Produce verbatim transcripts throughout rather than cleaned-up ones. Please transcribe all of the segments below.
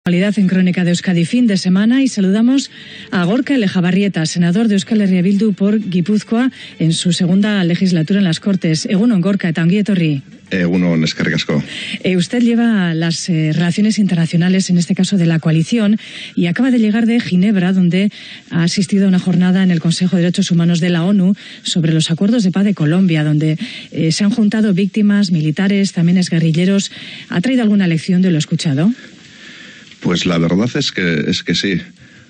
Actualidad en Crónica de Euskadi, fin de semana, y saludamos a Gorka Lejabarrieta, senador de Euskal Herria Bildu por Guipúzcoa en su segunda legislatura en las Cortes. Egunon, Gorka, eta ongi etorri. Egunon, eskerrik asko. Eh, usted lleva las eh, relaciones internacionales, en este caso de la coalición, y acaba de llegar de Ginebra, donde ha asistido a una jornada en el Consejo de Derechos Humanos de la ONU sobre los acuerdos de paz de Colombia, donde eh, se han juntado víctimas, militares, también exguerrilleros. ¿Ha traído alguna lección de lo escuchado? Pues la verdad es que, es que sí.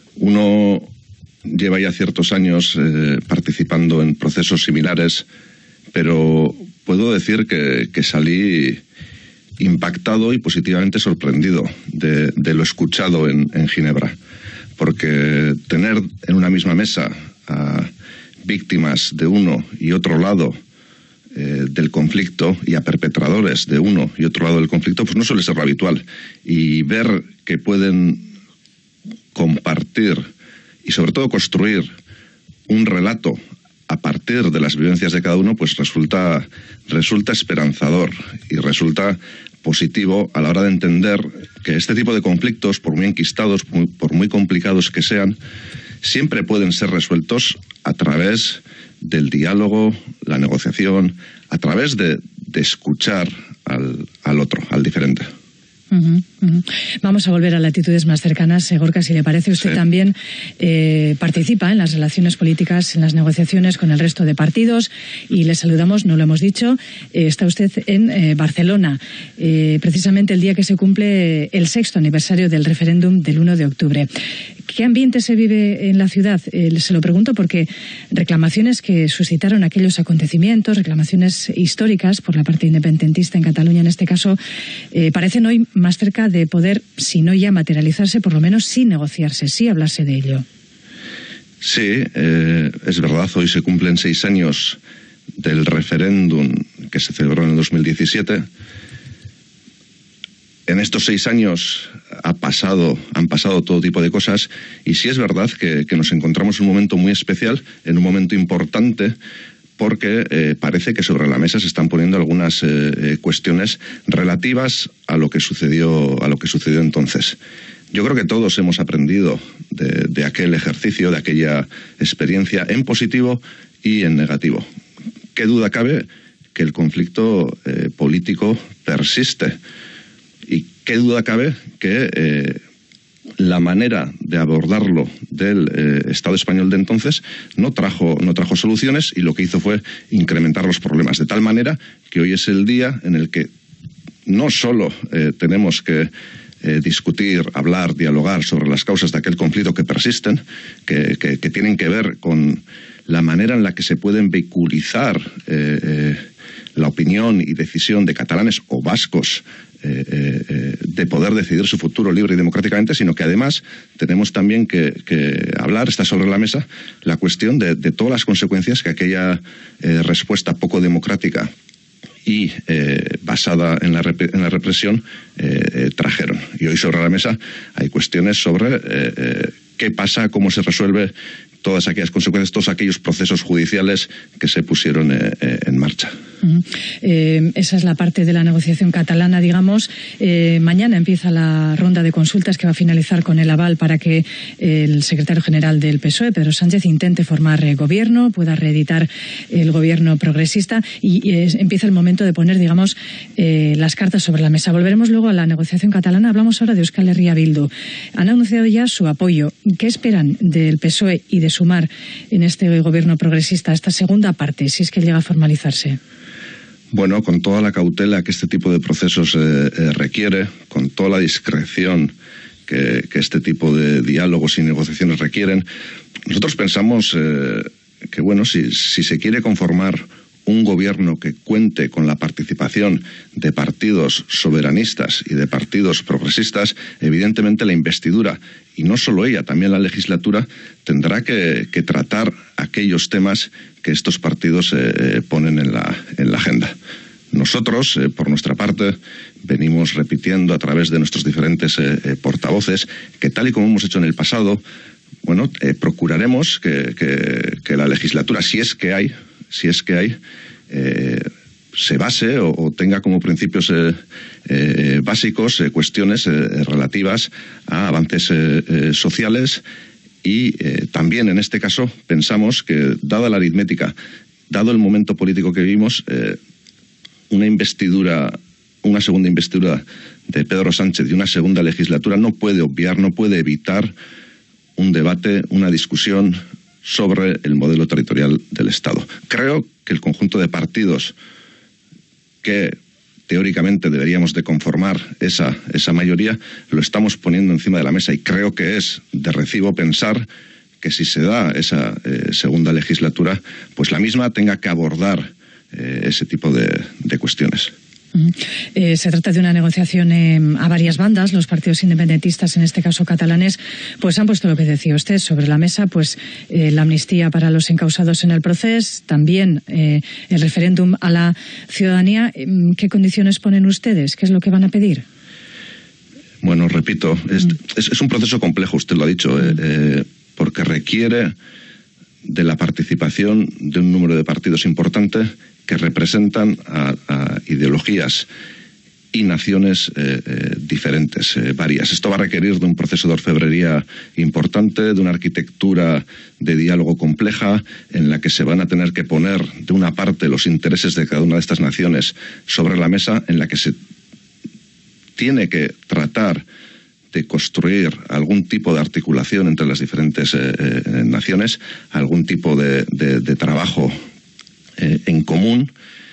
Uno lleva ya ciertos años eh, participando en procesos similares, pero puedo decir que, que salí impactado y positivamente sorprendido de, de lo escuchado en, en Ginebra. Porque tener en una misma mesa a víctimas de uno y otro lado eh, del conflicto y a perpetradores de uno y otro lado del conflicto, pues no suele ser lo habitual. Y ver que pueden compartir y sobre todo construir un relato a partir de las vivencias de cada uno, pues resulta, resulta esperanzador y resulta positivo a la hora de entender que este tipo de conflictos, por muy enquistados, por muy, por muy complicados que sean, siempre pueden ser resueltos a través del diálogo, la negociación, a través de, de escuchar al, al otro, al diferente. Uh-huh, uh-huh. Vamos a volver a latitudes más cercanas. Gorka, si le parece, usted sí. también eh, participa en las relaciones políticas, en las negociaciones con el resto de partidos, y le saludamos, no lo hemos dicho, eh, está usted en eh, Barcelona, eh, precisamente el día que se cumple el sexto aniversario del referéndum del uno de octubre. ¿Qué ambiente se vive en la ciudad? Eh, se lo pregunto porque reclamaciones que suscitaron aquellos acontecimientos, reclamaciones históricas por la parte independentista en Cataluña en este caso, eh, parecen hoy más cerca de poder, si no ya materializarse, por lo menos sí negociarse, sí hablarse de ello. Sí, eh, es verdad, hoy se cumplen seis años del referéndum que se celebró en el dos mil diecisiete. En estos seis años ha pasado, han pasado todo tipo de cosas, y sí es verdad que, que nos encontramos en un momento muy especial, en un momento importante, porque eh, parece que sobre la mesa se están poniendo algunas eh, cuestiones relativas a lo que sucedió, a lo que sucedió entonces. Yo creo que todos hemos aprendido de, de aquel ejercicio, de aquella experiencia, en positivo y en negativo. ¿Qué duda cabe que el conflicto eh, político persiste? Y qué duda cabe que eh, la manera de abordarlo del eh, Estado español de entonces no trajo, no trajo soluciones, y lo que hizo fue incrementar los problemas, de tal manera que hoy es el día en el que no solo eh, tenemos que eh, discutir, hablar, dialogar sobre las causas de aquel conflicto que persisten, que, que, que tienen que ver con la manera en la que se pueden vehiculizar eh, eh, la opinión y decisión de catalanes o vascos Eh, eh, de poder decidir su futuro libre y democráticamente, sino que además tenemos también que, que hablar, está sobre la mesa, la cuestión de, de todas las consecuencias que aquella eh, respuesta poco democrática y eh, basada en la, rep en la represión eh, eh, trajeron. Y hoy sobre la mesa hay cuestiones sobre eh, eh, qué pasa, cómo se resuelve todas aquellas consecuencias, todos aquellos procesos judiciales que se pusieron eh, eh, en marcha. Uh-huh. eh, esa es la parte de la negociación catalana, digamos. Eh, mañana empieza la ronda de consultas que va a finalizar con el aval para que el secretario general del P S O E, Pedro Sánchez, intente formar eh, gobierno, pueda reeditar el gobierno progresista, y, y es, empieza el momento de poner, digamos, eh, las cartas sobre la mesa. Volveremos luego a la negociación catalana. Hablamos ahora de Euskal Herria Bildu. Han anunciado ya su apoyo. ¿Qué esperan del P S O E y de sumar en este gobierno progresista, esta segunda parte, si es que llega a formalizarse? Bueno, con toda la cautela que este tipo de procesos eh, eh, requiere, con toda la discreción que, que este tipo de diálogos y negociaciones requieren, nosotros pensamos eh, que, bueno, si, si se quiere conformar un gobierno que cuente con la participación de partidos soberanistas y de partidos progresistas, evidentemente la investidura, y no solo ella, también la legislatura, tendrá que, que tratar aquellos temas que estos partidos eh, ponen en la, en la agenda. Nosotros, eh, por nuestra parte, venimos repitiendo a través de nuestros diferentes eh, eh, portavoces que, tal y como hemos hecho en el pasado, bueno, eh, procuraremos que, que, que la legislatura, si es que hay, si es que hay, eh, se base o, o tenga como principios eh, eh, básicos eh, cuestiones eh, relativas a avances eh, eh, sociales y eh, también en este caso pensamos que, dada la aritmética, dado el momento político que vivimos, eh, una investidura, una segunda investidura de Pedro Sánchez y una segunda legislatura no puede obviar, no puede evitar un debate, una discusión sobre el modelo territorial del Estado. Creo que el conjunto de partidos que teóricamente deberíamos de conformar esa, esa mayoría, lo estamos poniendo encima de la mesa y creo que es de recibo pensar que si se da esa eh, segunda legislatura, pues la misma tenga que abordar eh, ese tipo de, de cuestiones. Eh, se trata de una negociación eh, a varias bandas. Los partidos independentistas, en este caso catalanes, pues han puesto lo que decía usted sobre la mesa, pues eh, la amnistía para los encausados en el proceso, también eh, el referéndum a la ciudadanía. ¿Qué condiciones ponen ustedes? ¿Qué es lo que van a pedir? Bueno, repito, es, mm. es, es un proceso complejo, usted lo ha dicho, eh, eh, porque requiere de la participación de un número de partidos importante que representan a, a ideologías y naciones eh, eh, diferentes, eh, varias. Esto va a requerir de un proceso de orfebrería importante, de una arquitectura de diálogo compleja, en la que se van a tener que poner de una parte los intereses de cada una de estas naciones sobre la mesa, en la que se tiene que tratar de construir algún tipo de articulación entre las diferentes eh, eh, naciones, algún tipo de, de, de trabajo eh, en común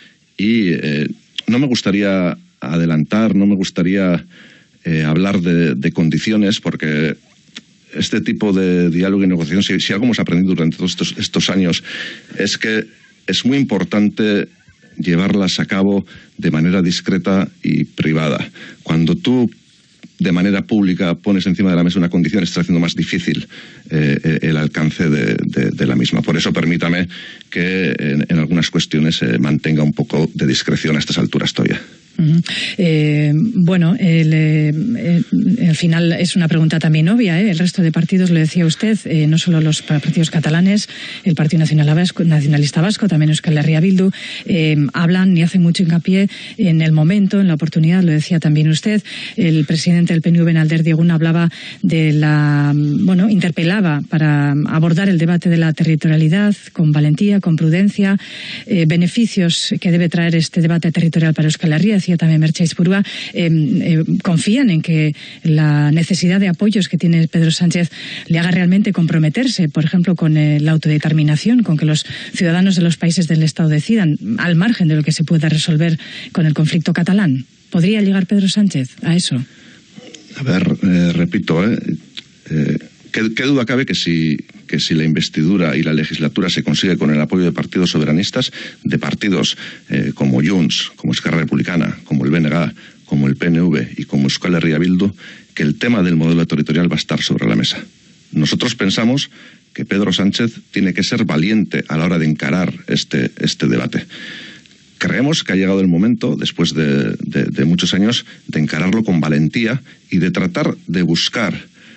y eh, no me gustaría adelantar, no me gustaría eh, hablar de, de condiciones porque este tipo de diálogo y negociación, si, si algo hemos aprendido durante todos estos, estos años, es que es muy importante llevarlas a cabo de manera discreta y privada. Cuando tú de manera pública pones encima de la mesa una condición, está haciendo más difícil eh, el alcance de, de, de la misma. Por eso permítame que en, en algunas cuestiones eh, mantenga un poco de discreción a estas alturas todavía. Uh-huh. eh, bueno, el, eh, eh, al final es una pregunta también obvia, ¿eh? El resto de partidos, lo decía usted, eh, no solo los partidos catalanes, el Partido Nacional Vasco, Nacionalista Vasco, también Euskal Herria Bildu, eh, hablan y hacen mucho hincapié en el momento, en la oportunidad, lo decía también usted. El presidente del P N V, Alderdi Egun, hablaba de la, bueno, interpelaba para abordar el debate de la territorialidad con valentía, con prudencia, eh, beneficios que debe traer este debate territorial para Euskal Herria. Decía también Merche Aizpurua, eh, eh, confían en que la necesidad de apoyos que tiene Pedro Sánchez le haga realmente comprometerse, por ejemplo, con eh, la autodeterminación, con que los ciudadanos de los países del Estado decidan, al margen de lo que se pueda resolver con el conflicto catalán. ¿Podría llegar Pedro Sánchez a eso? A ver, eh, repito, eh, eh, ¿qué, qué duda cabe que si, que si la investidura y la legislatura se consigue con el apoyo de partidos soberanistas, de partidos eh, como Junts, como Esquerra Republicana, como el B N G, como el P N V y como Euskal Herria Bildu, que el tema del modelo territorial va a estar sobre la mesa. Nosotros pensamos que Pedro Sánchez tiene que ser valiente a la hora de encarar este, este debate. Creemos que ha llegado el momento, después de, de, de muchos años, de encararlo con valentía y de tratar de buscar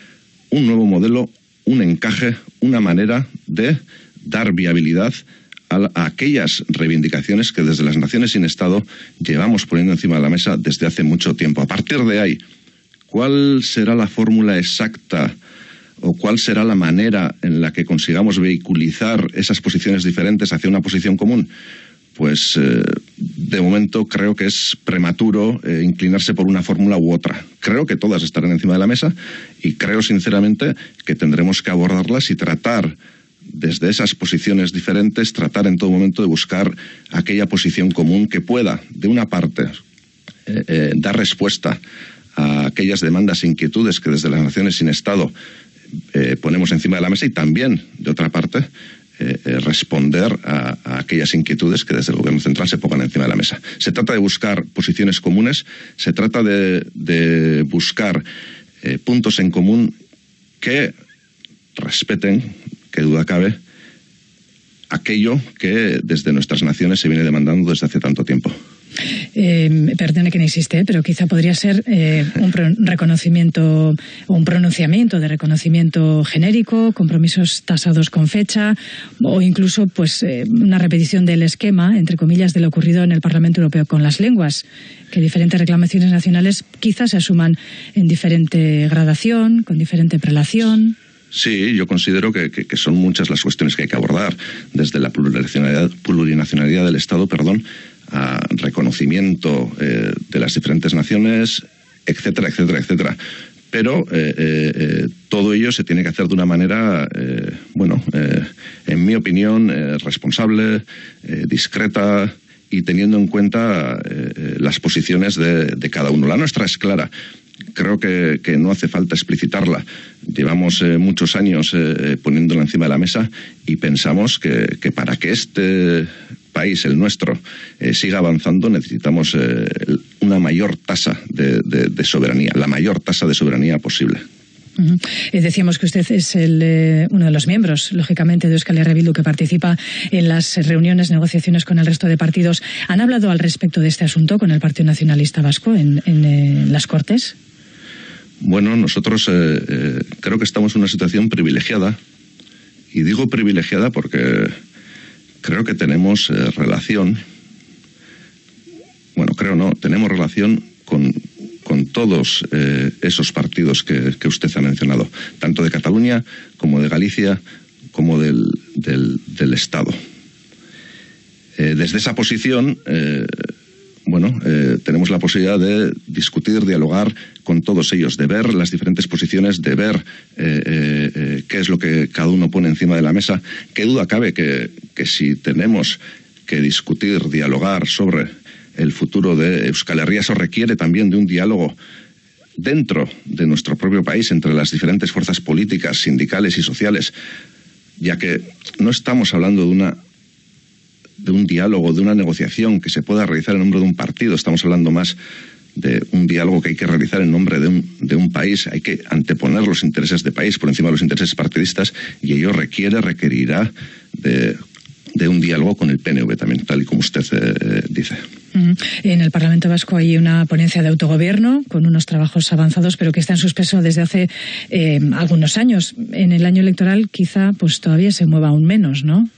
un nuevo modelo, un encaje, una manera de dar viabilidad a, a aquellas reivindicaciones que desde las naciones sin Estado llevamos poniendo encima de la mesa desde hace mucho tiempo. A partir de ahí, ¿cuál será la fórmula exacta o cuál será la manera en la que consigamos vehiculizar esas posiciones diferentes hacia una posición común? Pues eh, de momento creo que es prematuro eh, inclinarse por una fórmula u otra. Creo que todas estarán encima de la mesa y creo sinceramente que tendremos que abordarlas y tratar desde esas posiciones diferentes, tratar en todo momento de buscar aquella posición común que pueda, de una parte, eh, eh, dar respuesta a aquellas demandas e inquietudes que desde las naciones sin Estado eh, ponemos encima de la mesa y también, de otra parte, Eh, eh, responder a, a aquellas inquietudes que desde el Gobierno Central se pongan encima de la mesa. Se trata de buscar posiciones comunes, se trata de, de buscar eh, puntos en común que respeten, que duda cabe, aquello que desde nuestras naciones se viene demandando desde hace tanto tiempo. Eh, perdone que no insiste, pero quizá podría ser eh, un pro reconocimiento o un pronunciamiento de reconocimiento genérico, compromisos tasados con fecha o incluso pues eh, una repetición del esquema, entre comillas, de lo ocurrido en el Parlamento Europeo con las lenguas, que diferentes reclamaciones nacionales quizás se asuman en diferente gradación, con diferente prelación. Sí, yo considero que, que, que son muchas las cuestiones que hay que abordar, desde la plurinacionalidad, plurinacionalidad del Estado, perdón, a reconocimiento eh, de las diferentes naciones, etcétera, etcétera, etcétera. Pero eh, eh, todo ello se tiene que hacer de una manera, eh, bueno, eh, en mi opinión, eh, responsable, eh, discreta y teniendo en cuenta eh, las posiciones de, de cada uno. La nuestra es clara. Creo que, que no hace falta explicitarla. Llevamos eh, muchos años eh, poniéndola encima de la mesa y pensamos que, que para que este país, el nuestro, eh, siga avanzando, necesitamos eh, una mayor tasa de, de, de soberanía, la mayor tasa de soberanía posible. Uh-huh. eh, decíamos que usted es el, eh, uno de los miembros, lógicamente, de Euskal Herria Bildu que participa en las reuniones, negociaciones con el resto de partidos. ¿Han hablado al respecto de este asunto con el Partido Nacionalista Vasco en, en, eh, en las Cortes? Bueno, nosotros eh, eh, creo que estamos en una situación privilegiada, y digo privilegiada porque creo que tenemos eh, relación, bueno, creo no, tenemos relación con, con todos eh, esos partidos que, que usted ha mencionado, tanto de Cataluña como de Galicia, como del, del, del Estado. Eh, desde esa posición, eh, bueno, eh, tenemos la posibilidad de discutir, dialogar con todos ellos, de ver las diferentes posiciones, de ver eh, eh, qué es lo que cada uno pone encima de la mesa. Qué duda cabe que, que si tenemos que discutir, dialogar sobre el futuro de Euskal Herria, eso requiere también de un diálogo dentro de nuestro propio país, entre las diferentes fuerzas políticas, sindicales y sociales, ya que no estamos hablando de una de un diálogo, de una negociación que se pueda realizar en nombre de un partido. Estamos hablando más de un diálogo que hay que realizar en nombre de un, de un país. Hay que anteponer los intereses de país por encima de los intereses partidistas, y ello requiere, requerirá de, de un diálogo con el P N V también, tal y como usted eh, dice. En el Parlamento Vasco hay una ponencia de autogobierno con unos trabajos avanzados, pero que está en suspenso desde hace eh, algunos años. En el año electoral quizá pues todavía se mueva aún menos, ¿no?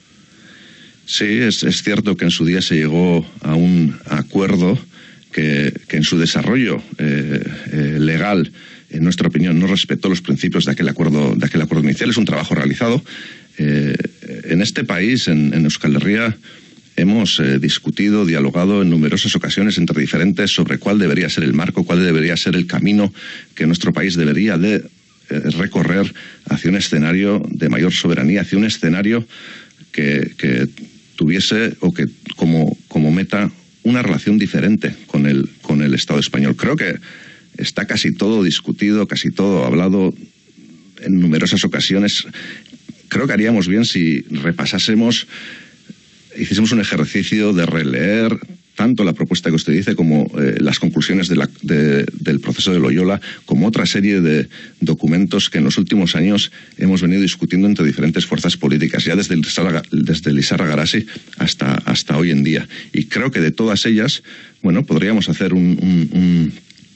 Sí, es, es cierto que en su día se llegó a un acuerdo que, que en su desarrollo eh, eh, legal, en nuestra opinión, no respetó los principios de aquel acuerdo, de aquel acuerdo inicial. Es un trabajo realizado. Eh, en este país, en, en Euskal Herria, hemos eh, discutido, dialogado en numerosas ocasiones entre diferentes sobre cuál debería ser el marco, cuál debería ser el camino que nuestro país debería de eh, recorrer hacia un escenario de mayor soberanía, hacia un escenario que, que tuviese o que como, como meta una relación diferente con el, con el Estado español. Creo que está casi todo discutido, casi todo hablado en numerosas ocasiones. Creo que haríamos bien si repasásemos, hiciésemos un ejercicio de releer tanto la propuesta que usted dice como eh, las conclusiones de la, de, del proceso de Loyola, como otra serie de documentos que en los últimos años hemos venido discutiendo entre diferentes fuerzas políticas, ya desde el, desde el Izarra Garasi hasta, hasta hoy en día. Y creo que de todas ellas, bueno, podríamos hacer un, un, un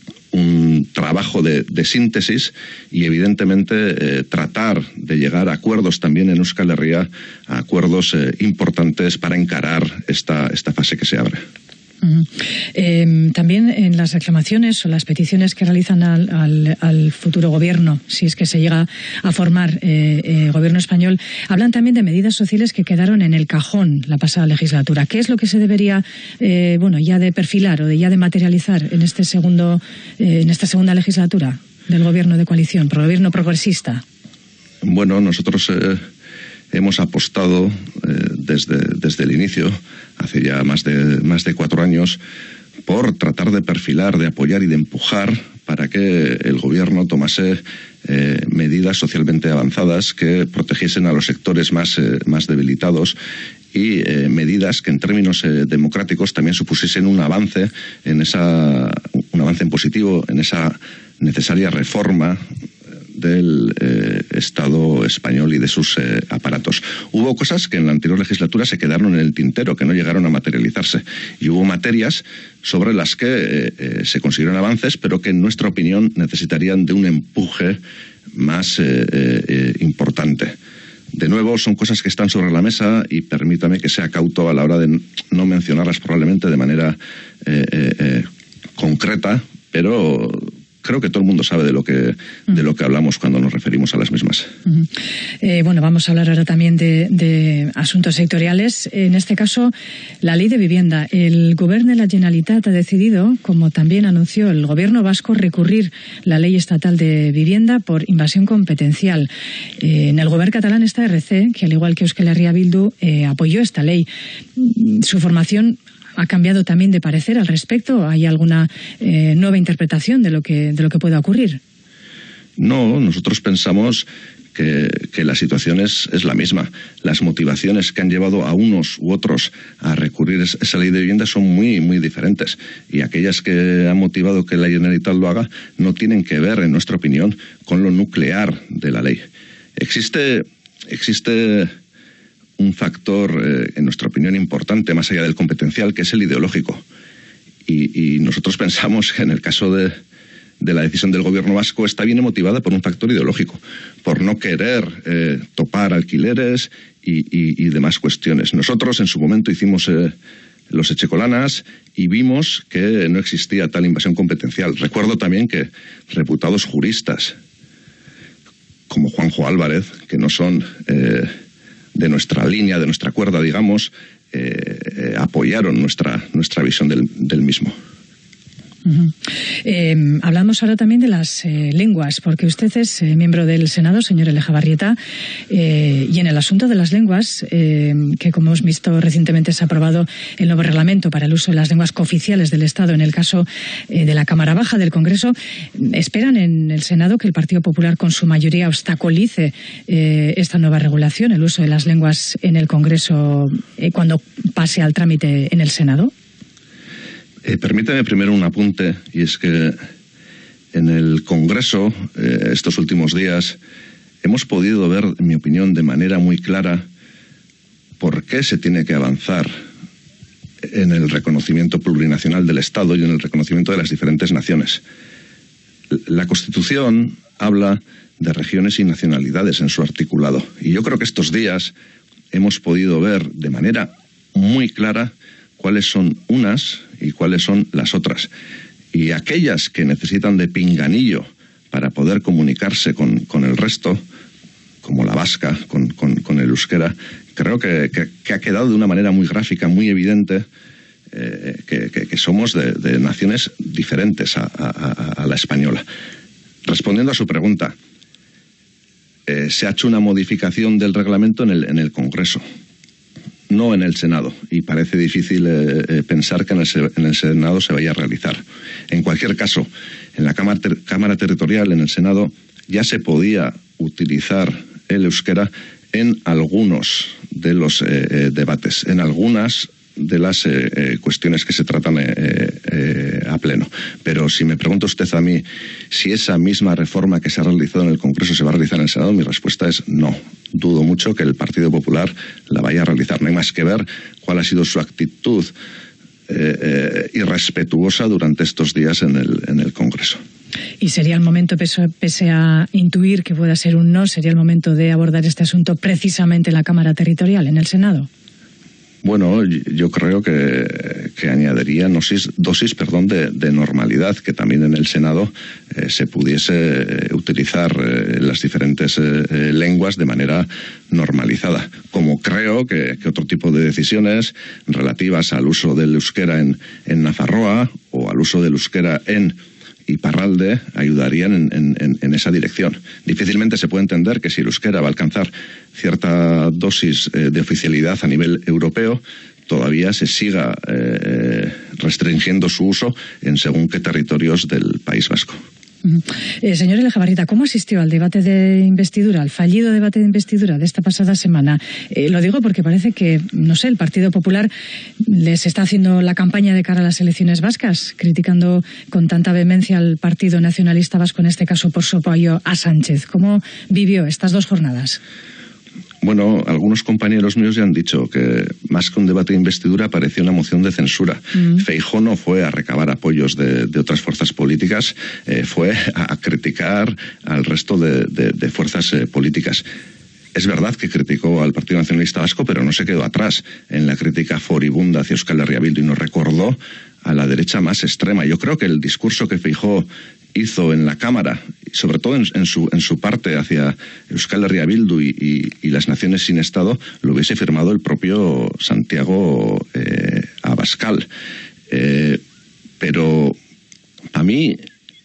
un trabajo de, de síntesis y evidentemente eh, tratar de llegar a acuerdos también en Euskal Herria, a acuerdos eh, importantes para encarar esta, esta fase que se abre. Uh-huh. Eh, también en las reclamaciones o las peticiones que realizan al, al, al futuro gobierno, si es que se llega a formar eh, eh, gobierno español, hablan también de medidas sociales que quedaron en el cajón la pasada legislatura. ¿Qué es lo que se debería, eh, bueno, ya de perfilar o de ya de materializar en este segundo, eh, en esta segunda legislatura del gobierno de coalición, por el gobierno progresista? Bueno, nosotros eh, hemos apostado eh, desde, desde el inicio, hace ya más de, más de cuatro años, por tratar de perfilar, de apoyar y de empujar para que el gobierno tomase eh, medidas socialmente avanzadas que protegiesen a los sectores más, eh, más debilitados y eh, medidas que en términos eh, democráticos también supusiesen un avance en esa, un avance en positivo en esa necesaria reforma del eh, Estado español y de sus eh, aparatos. Hubo cosas que en la anterior legislatura se quedaron en el tintero, que no llegaron a materializarse, y hubo materias sobre las que eh, eh, se consiguieron avances, pero que en nuestra opinión necesitarían de un empuje más eh, eh, importante. De nuevo, son cosas que están sobre la mesa y permítame que sea cauto a la hora de no mencionarlas probablemente de manera eh, eh, eh, concreta, pero creo que todo el mundo sabe de lo que de lo que hablamos cuando nos referimos a las mismas. Uh-huh. eh, bueno, vamos a hablar ahora también de, de asuntos sectoriales. En este caso, la ley de vivienda. El Govern de la Generalitat ha decidido, como también anunció el Gobierno vasco, recurrir la ley estatal de vivienda por invasión competencial. Eh, en el Govern catalán está R C, que al igual que Euskal Herria Bildu eh, apoyó esta ley. Su formación ¿ha cambiado también de parecer al respecto? ¿Hay alguna eh, nueva interpretación de lo que de lo que pueda ocurrir? No, nosotros pensamos que, que la situación es, es la misma. Las motivaciones que han llevado a unos u otros a recurrir a esa ley de vivienda son muy, muy diferentes. Y aquellas que han motivado que la Generalitat lo haga no tienen que ver, en nuestra opinión, con lo nuclear de la ley. Existe... existe un factor, eh, en nuestra opinión, importante, más allá del competencial, que es el ideológico. Y, y nosotros pensamos que en el caso de, de la decisión del Gobierno vasco, esta viene motivada por un factor ideológico, por no querer eh, topar alquileres y, y, y demás cuestiones. Nosotros, en su momento, hicimos eh, los echecolanas y vimos que no existía tal invasión competencial. Recuerdo también que reputados juristas, como Juanjo Álvarez, que no son... Eh, de nuestra línea, de nuestra cuerda, digamos, eh, eh, apoyaron nuestra, nuestra visión del, del mismo. Uh-huh. Eh, hablamos ahora también de las eh, lenguas, porque usted es eh, miembro del Senado, señor Elejabarrieta, eh, y en el asunto de las lenguas, eh, que como hemos visto recientemente se ha aprobado el nuevo reglamento para el uso de las lenguas cooficiales del Estado en el caso eh, de la Cámara Baja del Congreso, ¿esperan en el Senado que el Partido Popular con su mayoría obstaculice eh, esta nueva regulación, el uso de las lenguas en el Congreso, eh, cuando pase al trámite en el Senado? Eh, permítame primero un apunte, y es que en el Congreso, eh, estos últimos días, hemos podido ver, en mi opinión, de manera muy clara por qué se tiene que avanzar en el reconocimiento plurinacional del Estado y en el reconocimiento de las diferentes naciones. La Constitución habla de regiones y nacionalidades en su articulado, y yo creo que estos días hemos podido ver de manera muy clara cuáles son unas y cuáles son las otras. Y aquellas que necesitan de pinganillo para poder comunicarse con, con el resto, como la vasca, con, con, con el euskera, creo que, que, que ha quedado de una manera muy gráfica, muy evidente, eh, que, que, que somos de, de naciones diferentes a, a, a la española. Respondiendo a su pregunta, eh, se ha hecho una modificación del reglamento en el, en el Congreso, no en el Senado, y parece difícil eh, eh, pensar que en el, en el Senado se vaya a realizar. En cualquier caso, en la Cámara, ter, Cámara Territorial, en el Senado, ya se podía utilizar el euskera en algunos de los eh, eh, debates, en algunas de las eh, eh, cuestiones que se tratan eh, eh, a pleno. Pero si me pregunta usted a mí si esa misma reforma que se ha realizado en el Congreso se va a realizar en el Senado, mi respuesta es no. Dudo mucho que el Partido Popular la vaya a realizar. No hay más que ver cuál ha sido su actitud eh, eh, irrespetuosa durante estos días en el, en el Congreso. ¿Y sería el momento, pese, pese a intuir que pueda ser un no, sería el momento de abordar este asunto precisamente en la Cámara Territorial, en el Senado? Bueno, yo creo que, que añadiría dosis, dosis perdón, de, de normalidad, que también en el Senado eh, se pudiese eh, utilizar eh, las diferentes eh, lenguas de manera normalizada. Como creo que, que otro tipo de decisiones relativas al uso del euskera en, en Nafarroa o al uso del euskera en Iparralde ayudarían en, en, en esa dirección. Difícilmente se puede entender que si el euskera va a alcanzar cierta dosis eh, de oficialidad a nivel europeo, todavía se siga eh, restringiendo su uso en según qué territorios del País Vasco. Eh, señor Lejabarrieta, ¿cómo asistió al debate de investidura, al fallido debate de investidura de esta pasada semana? Eh, lo digo porque parece que, no sé, el Partido Popular les está haciendo la campaña de cara a las elecciones vascas, criticando con tanta vehemencia al Partido Nacionalista Vasco, en este caso por su apoyo a Sánchez. ¿Cómo vivió estas dos jornadas? Bueno, algunos compañeros míos ya han dicho que más que un debate de investidura parecía una moción de censura. Mm. Feijóo no fue a recabar apoyos de, de otras fuerzas políticas, eh, fue a, a criticar al resto de, de, de fuerzas eh, políticas. Es verdad que criticó al Partido Nacionalista Vasco, pero no se quedó atrás en la crítica furibunda hacia Euskal Herria Bildu y nos recordó a la derecha más extrema. Yo creo que el discurso que Feijóo hizo en la Cámara, sobre todo en, en, su, en su parte hacia Euskal Herria Bildu y, y, y las naciones sin Estado, lo hubiese firmado el propio Santiago eh, Abascal. Eh, pero para mí,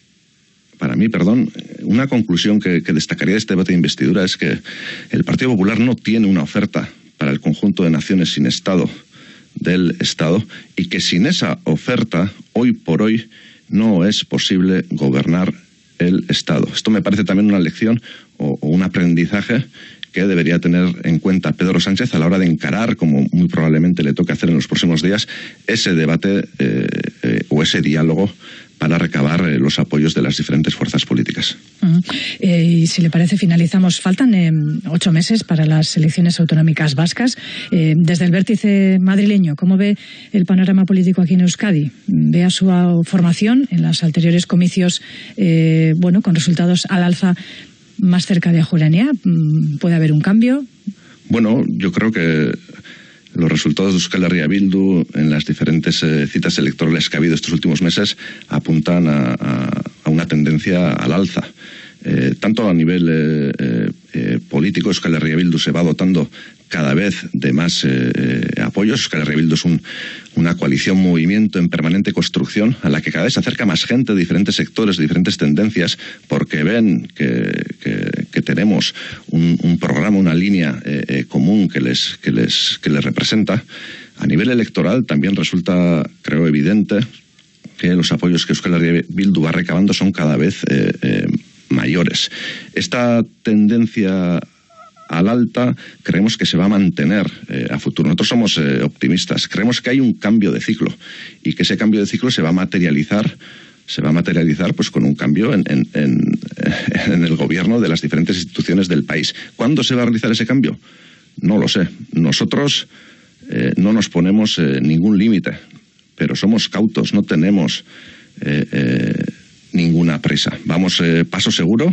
para mí, perdón, una conclusión que, que destacaría de este debate de investidura es que el Partido Popular no tiene una oferta para el conjunto de naciones sin Estado del Estado y que sin esa oferta, hoy por hoy, no es posible gobernar el Estado. Esto me parece también una lección o, o un aprendizaje que debería tener en cuenta Pedro Sánchez a la hora de encarar, como muy probablemente le toque hacer en los próximos días, ese debate eh, eh, o ese diálogo para recabar eh, los apoyos de las diferentes fuerzas políticas. Uh-huh. eh, y si le parece, finalizamos. Faltan eh, ocho meses para las elecciones autonómicas vascas. Eh, desde el vértice madrileño, ¿cómo ve el panorama político aquí en Euskadi? ¿Ve a su formación en los anteriores comicios, eh, bueno, con resultados al alza más cerca de Ajuria? ¿Puede haber un cambio? Bueno, yo creo que los resultados de Euskal Herria Bildu en las diferentes eh, citas electorales que ha habido estos últimos meses apuntan a, a, a una tendencia al alza. Eh, tanto a nivel eh, eh, político, Euskal Herria Bildu se va dotando cada vez de más eh, eh, apoyos. Euskal Herria Bildu es un, una coalición, movimiento en permanente construcción a la que cada vez se acerca más gente de diferentes sectores, de diferentes tendencias, porque ven que, que, que tenemos un, un programa, una línea eh, eh, común que les, que, les, que les representa. A nivel electoral también resulta, creo, evidente que los apoyos que Euskal Herria Bildu va recabando son cada vez eh, eh, mayores. Esta tendencia al alta creemos que se va a mantener eh, a futuro. Nosotros somos eh, optimistas. Creemos que hay un cambio de ciclo y que ese cambio de ciclo se va a materializar se va a materializar pues con un cambio en, en, en, en el gobierno de las diferentes instituciones del país. ¿Cuándo se va a realizar ese cambio? No lo sé. Nosotros eh, no nos ponemos eh, ningún límite, pero somos cautos, no tenemos eh, eh, ninguna prisa. Vamos eh, paso seguro,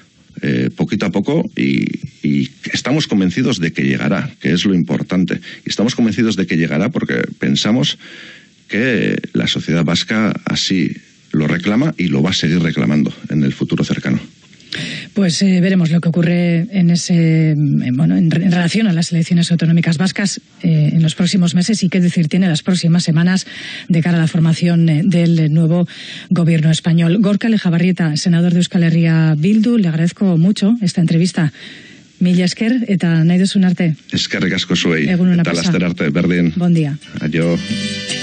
Eh, poquito a poco y, y estamos convencidos de que llegará, que es lo importante. Y estamos convencidos de que llegará porque pensamos que la sociedad vasca así lo reclama y lo va a seguir reclamando en el futuro cercano. Pues eh, veremos lo que ocurre en ese bueno en, en relación a las elecciones autonómicas vascas eh, en los próximos meses y qué decir tiene las próximas semanas de cara a la formación eh, del nuevo gobierno español. Gorka Lejabarrieta, senador de Euskal Herria Bildu, le agradezco mucho esta entrevista. Mila esker eta nahi duzun arte. Eskerrik asko zuei. Eta laster arte, berdin. Bon día. Adio.